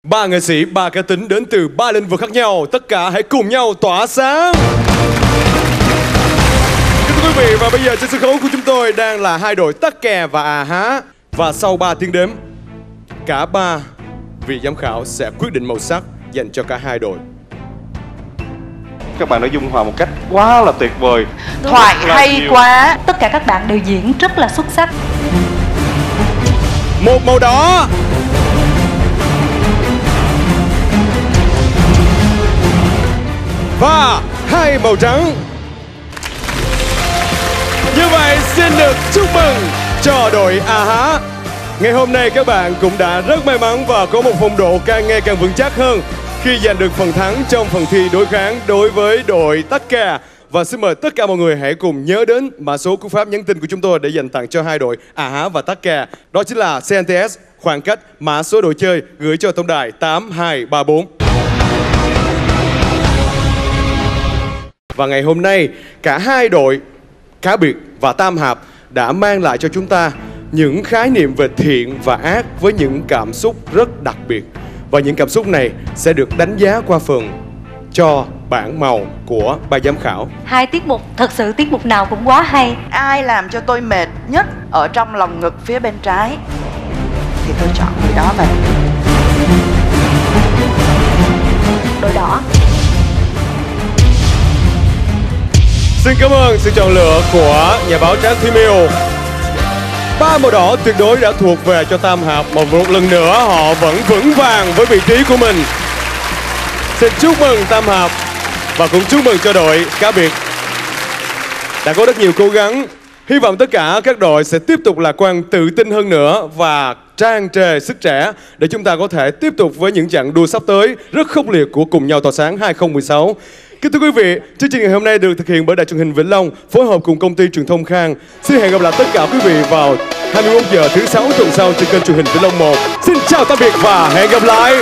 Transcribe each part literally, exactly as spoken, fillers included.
Ba nghệ sĩ, ba cá tính đến từ ba lĩnh vực khác nhau. Tất cả hãy cùng nhau tỏa sáng. Kính thưa quý vị, và bây giờ trên sân khấu của chúng tôi đang là hai đội Tắc Kè và À Há. Và sau ba tiếng đếm, cả ba vị giám khảo sẽ quyết định màu sắc dành cho cả hai đội. Các bạn đã dung hòa một cách quá là tuyệt vời. Thoại hay nhiều. quá. Tất cả các bạn đều diễn rất là xuất sắc. Một màu đỏ, và hai màu trắng. Như vậy xin được chúc mừng cho đội A Há. Ngày hôm nay các bạn cũng đã rất may mắn và có một phong độ càng ngày càng vững chắc hơn khi giành được phần thắng trong phần thi đối kháng đối với đội Tắc Kè. Và xin mời tất cả mọi người hãy cùng nhớ đến mã số cú pháp nhắn tin của chúng tôi để dành tặng cho hai đội A Há và Tắc Kè. Đó chính là xê en tê ét khoảng cách mã số đội chơi gửi cho tổng đài tám hai ba bốn. Và ngày hôm nay cả hai đội Cá Biệt và Tam Hạp đã mang lại cho chúng ta những khái niệm về thiện và ác với những cảm xúc rất đặc biệt. Và những cảm xúc này sẽ được đánh giá qua phần cho bảng màu của ban giám khảo. Hai tiết mục, thật sự tiết mục nào cũng quá hay. Ai làm cho tôi mệt nhất ở trong lòng ngực phía bên trái thì tôi chọn người đó vậy. Đội đỏ. Xin cảm ơn sự chọn lựa của nhà báo Tráng Thúy Miêu. Ba màu đỏ tuyệt đối đã thuộc về cho Tam Hạp, mà một lần nữa họ vẫn vững vàng với vị trí của mình. Xin chúc mừng Tam Hạp và cũng chúc mừng cho đội Cá Biệt. Đã có rất nhiều cố gắng. Hy vọng tất cả các đội sẽ tiếp tục lạc quan, tự tin hơn nữa và tràn trề sức trẻ để chúng ta có thể tiếp tục với những chặng đua sắp tới rất khốc liệt của Cùng Nhau Tỏa Sáng hai không một sáu. Kính thưa quý vị, chương trình ngày hôm nay được thực hiện bởi Đài truyền hình Vĩnh Long phối hợp cùng công ty truyền thông Khang. Xin hẹn gặp lại tất cả quý vị vào hai mươi mốt giờ thứ sáu tuần sau trên kênh truyền hình Vĩnh Long một. Xin chào tạm biệt và hẹn gặp lại.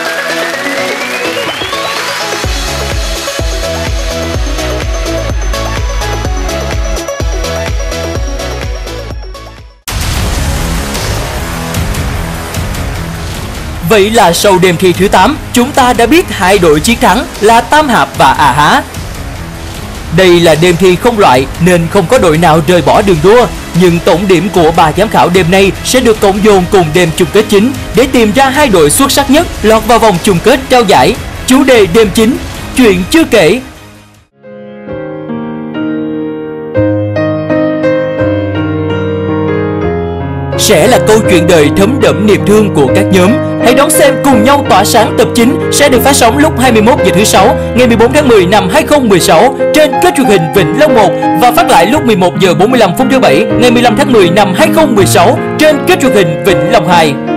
Vậy là sau đêm thi thứ tám, chúng ta đã biết hai đội chiến thắng là Tam Hạp và À Há. Đây là đêm thi không loại nên không có đội nào rời bỏ đường đua, nhưng tổng điểm của ba giám khảo đêm nay sẽ được cộng dồn cùng đêm chung kết chính để tìm ra hai đội xuất sắc nhất lọt vào vòng chung kết trao giải. Chủ đề đêm chính, chuyện chưa kể. Sẽ là câu chuyện đời thấm đẫm niềm thương của các nhóm. Hãy đón xem Cùng Nhau Tỏa Sáng tập chín sẽ được phát sóng lúc hai mươi mốt giờ thứ sáu ngày mười bốn tháng mười năm hai không một sáu trên kênh truyền hình Vĩnh Long một và phát lại lúc mười một giờ bốn mươi lăm phút thứ bảy ngày mười lăm tháng mười năm hai không một sáu trên kênh truyền hình Vĩnh Long hai.